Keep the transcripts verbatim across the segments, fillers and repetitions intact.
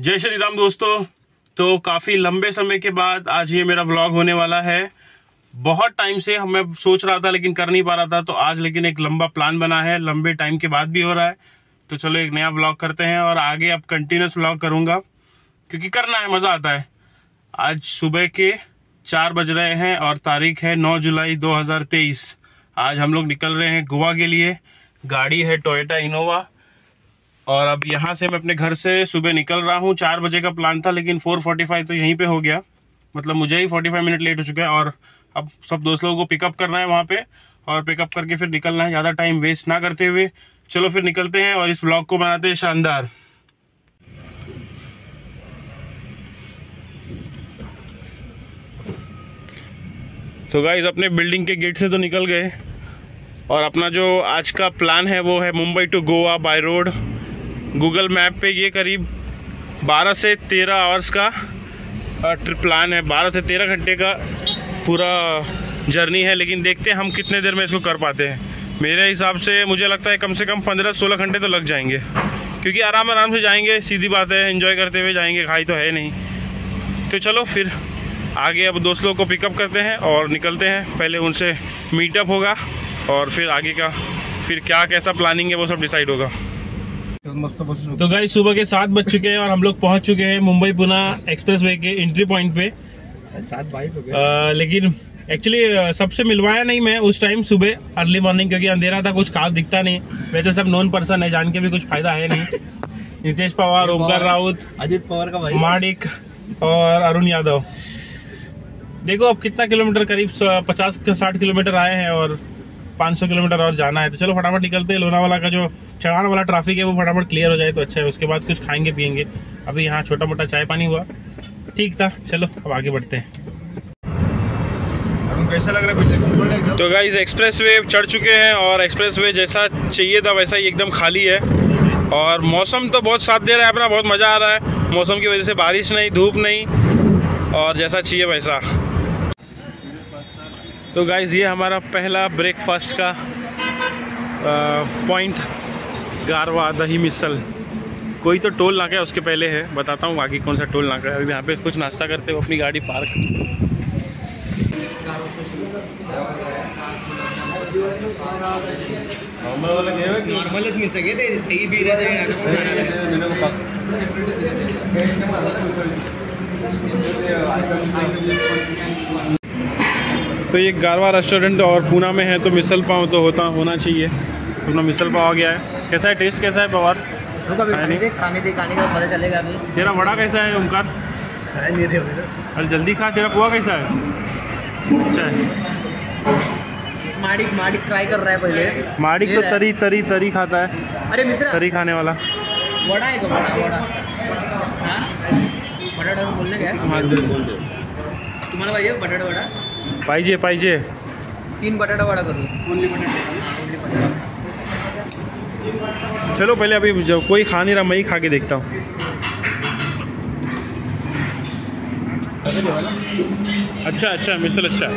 जय श्री राम दोस्तों। तो काफ़ी लंबे समय के बाद आज ये मेरा व्लॉग होने वाला है। बहुत टाइम से मैं सोच रहा था लेकिन कर नहीं पा रहा था, तो आज लेकिन एक लंबा प्लान बना है, लंबे टाइम के बाद भी हो रहा है। तो चलो एक नया व्लॉग करते हैं और आगे अब कंटिन्यूस व्लॉग करूँगा क्योंकि करना है, मज़ा आता है। आज सुबह के चार बज रहे हैं और तारीख है नौ जुलाई दो हज़ार तेईस। आज हम लोग निकल रहे हैं गोवा के लिए। गाड़ी है टोयोटा इनोवा और अब यहाँ से मैं अपने घर से सुबह निकल रहा हूँ। चार बजे का प्लान था लेकिन फोर फोर्टी फाइव तो यहीं पे हो गया, मतलब मुझे ही फोर्टी फाइव मिनट लेट हो चुका है। और अब सब दोस्त लोगों को पिकअप करना है वहाँ पे और पिकअप करके फिर निकलना है, ज़्यादा टाइम वेस्ट ना करते हुए। चलो फिर निकलते हैं और इस व्लॉग को बनाते हैं शानदार। तो गाइस अपने बिल्डिंग के गेट से तो निकल गए और अपना जो आज का प्लान है वो है Mumbai to Goa by road. Google map पे ये करीब बारह से तेरह आवर्स का ट्रिप प्लान है, बारह से तेरह घंटे का पूरा जर्नी है। लेकिन देखते हैं हम कितने देर में इसको कर पाते हैं। मेरे हिसाब से मुझे लगता है कम से कम पंद्रह सोलह घंटे तो लग जाएंगे क्योंकि आराम आराम से जाएंगे, सीधी बात है, एंजॉय करते हुए जाएंगे, खाई तो है नहीं। तो चलो फिर आगे अब दोस्त लोगों को पिकअप करते हैं और निकलते हैं। पहले उनसे मीटअप होगा और फिर आगे का फिर क्या कैसा प्लानिंग है वो सब डिसाइड होगा। तो गाइस सुबह के सात बज चुके हैं और हम लोग पहुंच चुके हैं मुंबई पुणे एक्सप्रेसवे के एंट्री पॉइंट पे। सात बाईस हो गया लेकिन एक्चुअली सबसे मिलवाया नहीं मैं उस टाइम सुबह अर्ली मॉर्निंग, क्योंकि अंधेरा था, कुछ खास दिखता नहीं। वैसे सब नॉन पर्सन है, जान के भी कुछ फायदा है नहीं। नितेश पवार, ओमकार राउत, अजित पवार का भाई, माडिक और अरुण यादव। देखो अब कितना किलोमीटर, करीब पचास साठ किलोमीटर आए हैं और पाँच सौ किलोमीटर और जाना है। तो चलो फटाफट निकलते हैं। लोनावाला का जो चढ़ान वाला ट्रैफिक है वो फटाफट क्लियर हो जाए तो अच्छा है, उसके बाद कुछ खाएंगे पियेंगे। अभी यहाँ छोटा मोटा चाय पानी हुआ, ठीक था। चलो अब आगे बढ़ते हैं। कैसा लग रहा है? तो गाइस एक्सप्रेसवे चढ़ चुके हैं और एक्सप्रेसवे जैसा चाहिए था वैसा ही एकदम खाली है और मौसम तो बहुत साथ दे रहा है अपना, बहुत मज़ा आ रहा है। मौसम की वजह से बारिश नहीं, धूप नहीं और जैसा चाहिए वैसा। तो गाइस ये हमारा पहला ब्रेकफास्ट का पॉइंट, गारवा दही मिसल। कोई तो टोल नाका है उसके पहले है, बताता हूँ आगे कौन सा टोल नाका है। अभी यहाँ पे कुछ नाश्ता करते हो, अपनी गाड़ी पार्क। तो ये गारवा रेस्टोरेंट और पूना में है, तो मिसल पाव तो होता होना चाहिए। अपना मिसल पाव आ गया है। कैसा है, टेस्ट कैसा है पवार? खाने दे खाने दे खाने का पता चलेगा अभी। तेरा वड़ा कैसा है ओमकार? अरे जल्दी खा। तेरा पोहा कैसा है? अच्छा है। माडिक माडिक ट्राई कर रहा है पहले। माडिक तो तरी तरी तरी खाता है। अरे मित्र तरी खाने वाला वड़ा है तो वड़ा वड़ा बटाटा बोलने गया तुम्हारा भाई है बटाटा वड़ा पाहिजे पाहिजे तीन बटाटा वड़ा करो। ओनली बटाटा। चलो पहले अभी जब कोई खा नहीं रहा मैं ही खा के देखता हूँ। अच्छा अच्छा मिसल अच्छा।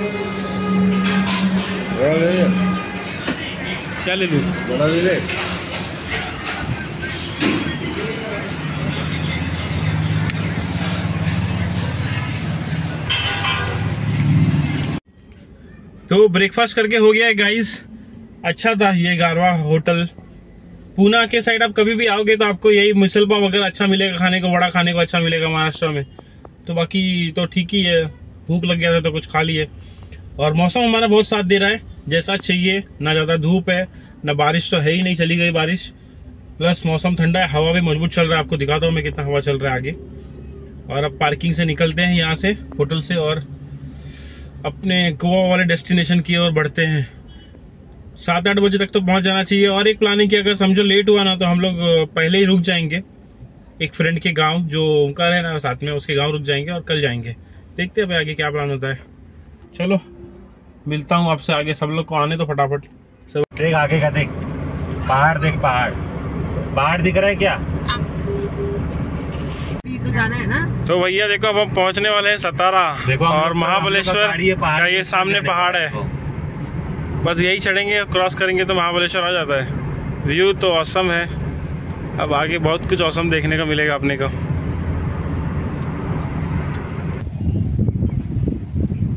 क्या ले लूँ? बड़ा ले ले। तो ब्रेकफास्ट करके हो गया है गाइस। अच्छा था ये गारवा होटल। पूना के साइड आप कभी भी आओगे तो आपको यही मिसल पाव वगैरह अच्छा मिलेगा खाने को, वड़ा खाने को अच्छा मिलेगा महाराष्ट्र में। तो बाकी तो ठीक ही है, भूख लग गया था तो कुछ खा लिए। और मौसम हमारा बहुत साथ दे रहा है जैसा चाहिए, ना ज़्यादा धूप है ना बारिश, तो है ही नहीं, चली गई बारिश। प्लस मौसम ठंडा है, हवा भी मजबूत चल रहा है। आपको दिखाता हूँ मैं कितना हवा चल रहा है आगे। और अब पार्किंग से निकलते हैं यहाँ से, होटल से, और अपने गोवा वाले डेस्टिनेशन की ओर बढ़ते हैं। सात आठ बजे तक तो पहुंच जाना चाहिए। और एक प्लानिंग की, अगर समझो लेट हुआ ना तो हम लोग पहले ही रुक जाएंगे एक फ्रेंड के गांव, जो ओमकार है ना साथ में, उसके गांव रुक जाएंगे और कल जाएंगे। देखते हैं भाई आगे क्या प्लान होता है। चलो मिलता हूँ आपसे आगे। सब लोग को आने तो फटाफट। सब देख आगे का, देख पहाड़, देख पहाड़, पहाड़ दिख रहा है क्या? तो जाना है ना। तो भैया देखो अब हम पहुंचने वाले हैं सतारा और महाबलेश्वर का ये सामने पहाड़ है। बस यही चढ़ेंगे, क्रॉस करेंगे तो महाबलेश्वर आ जाता है। व्यू तो औसम है। अब आगे बहुत कुछ औसम देखने को मिलेगा अपने को।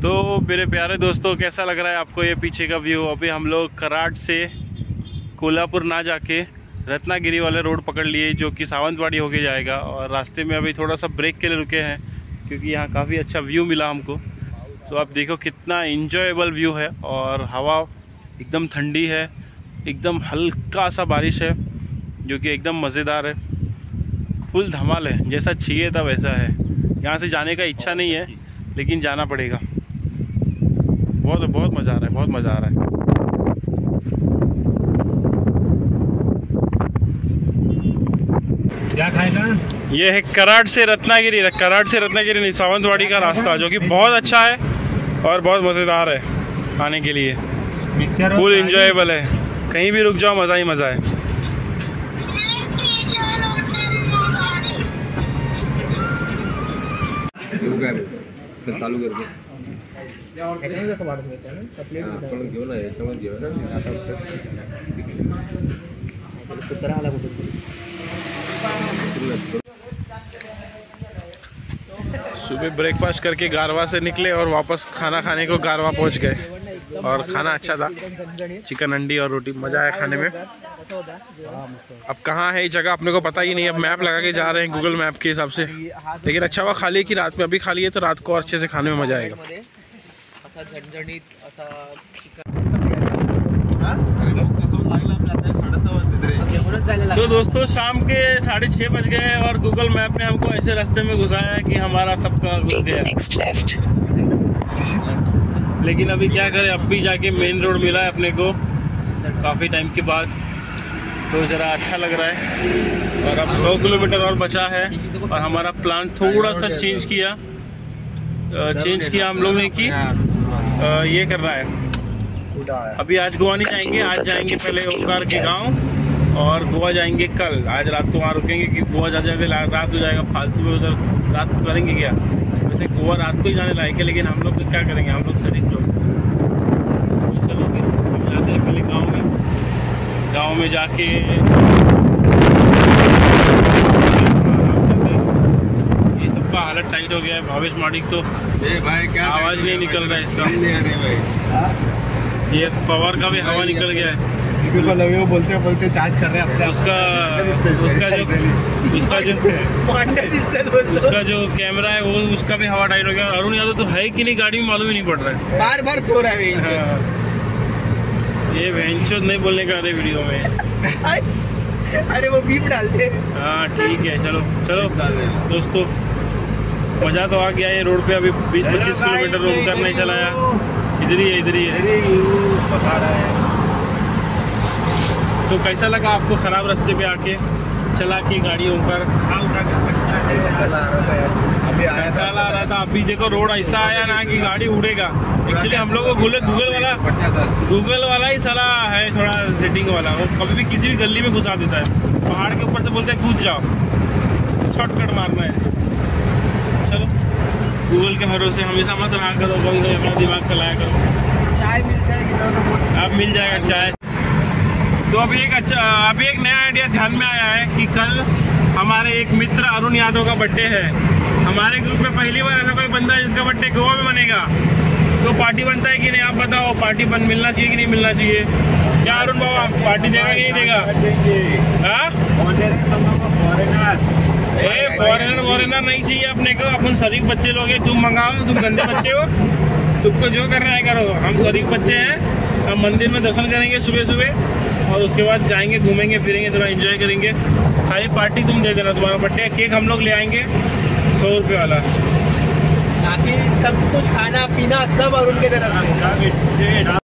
तो मेरे प्यारे दोस्तों, कैसा लग रहा है आपको ये पीछे का व्यू? अभी हम लोग कराड़ से कोल्हापुर ना जाके रत्नागिरी वाले रोड पकड़ लिए, जो कि सावंतवाड़ी होके जाएगा। और रास्ते में अभी थोड़ा सा ब्रेक के लिए रुके हैं क्योंकि यहाँ काफ़ी अच्छा व्यू मिला हमको। तो आप देखो कितना इंजॉयबल व्यू है, और हवा एकदम ठंडी है, एकदम हल्का सा बारिश है जो कि एकदम मज़ेदार है। फुल धमाल है, जैसा चाहिए था वैसा है। यहाँ से जाने का इच्छा नहीं है लेकिन जाना पड़ेगा। बहुत बहुत मज़ा आ रहा है, बहुत मज़ा आ रहा है। क्या खाएगा? ये है कराड़ से रत्नागिरी, कराड़ से रत्नागिरी नहीं, सावंतवाड़ी का रास्ता, जो कि बहुत अच्छा है और बहुत मज़ेदार है खाने के लिए। फुल इंजॉयबल है, कहीं भी रुक जाओ मज़ा ही मज़ा है। चालू कर दे। कसं वाढत नाही आपण घेऊन आहे याच्यामध्ये घेऊन आता कुत्रा आला कुठे। सुबह ब्रेकफास्ट करके गारवा से निकले और वापस खाना खाने को गारवा पहुंच गए, और खाना अच्छा था, चिकन अंडी और रोटी। मज़ा आया खाने में। अब कहाँ है ये जगह अपने को पता ही नहीं, अब मैप लगा के जा रहे हैं गूगल मैप के हिसाब से। लेकिन अच्छा हुआ खा लिया कि रात में, अभी खा लिए तो रात को और अच्छे से खाने में मज़ा आएगा। तो दोस्तों शाम के साढ़े छः बज गए और गूगल मैप ने हमको ऐसे रास्ते में घुसाया कि हमारा सबका घुस गया। लेकिन अभी क्या करें, अब भी जाके मेन रोड मिला है अपने को काफ़ी टाइम के बाद, तो ज़रा अच्छा लग रहा है। और अब सौ किलोमीटर और बचा है, और हमारा प्लान थोड़ा सा चेंज किया चेंज किया हम लोग ने कि ये कर रहा है। अभी आज गोवा नहीं जाएंगे, आज जाएंगे पहले ओंकार के गांव, और गोवा जाएंगे कल। आज रात को वहाँ रुकेंगे कि गोवा जा जाते रात हो जाएगा, फालतू में उधर रात को करेंगे क्या। वैसे गोवा रात को ही जाने लायक है, लेकिन हम लोग क्या करेंगे, हम लोग शरीफ लोग। तो चलो फिर हम जाते हैं पहले गाँव में। गाँव में जाके ये सबका हालत टाइट हो गया है। भावेश माडिक तो आवाज़ नहीं निकल रहा है इसका। ये पवार का भी हवा निकल गया है। वो बोलते बोलते चार्ज कर रहे हैं अपने। उसका उसका जो उसका जो उसका जो कैमरा है वो, उसका भी हवा टाइट हो गया। अरुण यादव तो है कि नहीं गाड़ी में मालूम ही नहीं पड़ रहा है, बार बार सो रहा है। हाँ। ये भैंचोद नहीं बोलने का वीडियो में। अरे वो बीप डालते। हाँ ठीक है, चलो चलो दोस्तों, मज़ा तो आ गया। ये रोड पे अभी बीस पच्चीस किलोमीटर रोड कर नहीं चलाया। इधर ही है, इधर ही है। तो कैसा लगा आपको ख़राब रास्ते पे आके चला के गाड़ी ऊपर? अभी आ रहा था, अभी देखो रोड ऐसा आया ना कि गाड़ी उड़ेगा। एक्चुअली हम लोग को गूगल गूगल वाला गूगल वाला ही साला है, थोड़ा सेटिंग वाला। वो कभी भी किसी भी गली में घुसा देता है। पहाड़ के ऊपर से बोलते हैं कूद जाओ, शॉर्टकट मारना है। चलो गूगल के भरोसे हमेशा मत रहा करो, कभी कभी अपना दिमाग चलाया करो। चाय मिल जाएगी, अब मिल जाएगा चाय। तो अभी एक अच्छा अभी एक नया आइडिया ध्यान में आया है कि कल हमारे एक मित्र अरुण यादव का बर्थडे है। हमारे ग्रुप में पहली बार ऐसा कोई बंदा है जिसका बर्थडे गोवा में बनेगा। तो पार्टी बनता है कि नहीं, आप बताओ। पार्टी बन मिलना चाहिए कि नहीं मिलना चाहिए? क्या अरुण बाबा पार्टी देगा कि नहीं देगा? हाँ, ए फॉरेनर वॉरेनर नहीं चाहिए अपने को। अपन शरीफ बच्चे लोग हैं, तुम मंगाओ, तुम गंदे बच्चे हो, तुमको जो करना है करो। हम शरीफ बच्चे हैं। हम मंदिर में दर्शन करेंगे सुबह सुबह, और उसके बाद जाएंगे, घूमेंगे फिरेंगे, थोड़ा एंजॉय करेंगे। खाली पार्टी तुम दे देना, तुम्हारा बर्थडे। केक हम लोग ले आएंगे सौ रुपये वाला। बाकी सब कुछ खाना पीना सब अरुण के तरफ से।